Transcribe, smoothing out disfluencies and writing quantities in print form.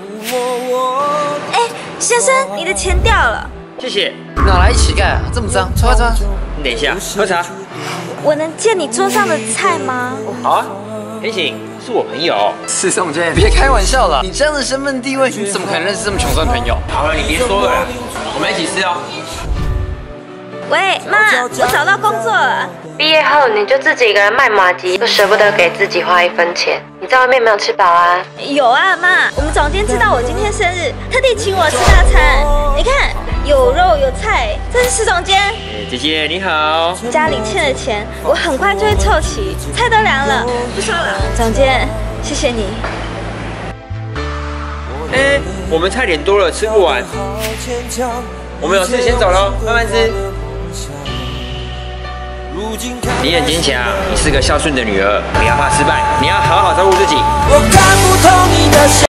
哎，先生，你的钱掉了。 谢谢。 哪来乞丐啊？这么脏，擦擦。 你等一下，喝茶。 我能借你桌上的菜吗？ 好啊，天行是我朋友。 是总监，别开玩笑了，你这样的身份地位，你怎么可能认识这么穷酸的朋友？ 好了，你别说了啦，我们一起吃哦。 喂，妈，我找到工作了。 毕业后你就自己一个人卖麻吉，又舍不得给自己花1分钱，你在外面没有吃饱啊？ 有啊，妈，我们总监知道我今天生日，特地请我吃大餐。你看，有肉有菜，这是施总监。 姐姐你好。 家里欠的钱，我很快就会凑齐，菜都凉了，不收了。总监，谢谢你。 哎，我们菜点多了，吃不完。我们有事先走喽，慢慢吃。你很坚强，你是个孝顺的女儿，不要怕失败，你要好好照顾自己。我看不透你的